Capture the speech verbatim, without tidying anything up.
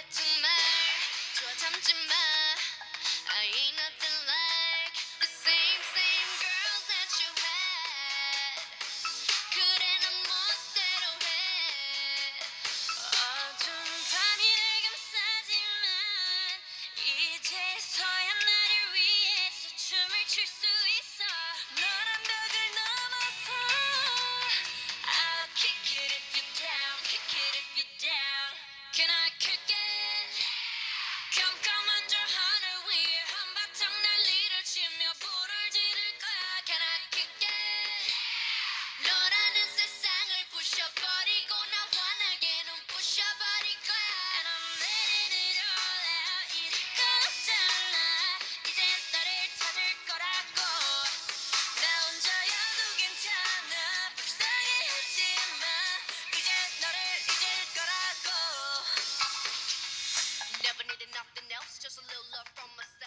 정말 좋아 참지 마. I ain't nothing like the same same girls that you had. 그래 넌 멋대로 해. 어두운 밤이 날 감싸지만 이제서야 나를 위해서 춤을 출 수 있어. 너란 벽을 넘어서 I'll kick it if you're down, kick it if you're down. Can I kick it? 깜깜한 저 하늘 위에 한바탕 난리를 치며 불을 지를 거야. Can I kick it? 너라는 세상을 부셔버리고 나 환하게 눈부셔버릴 거야. And I'm letting it all out. 이럴 건 없잖아. 이젠 너를 찾을 거라고. 나 혼자여도 괜찮아. 불쌍해하지마. 이제 너를 잊을 거라고. Never needed nothing else, just a little love from myself.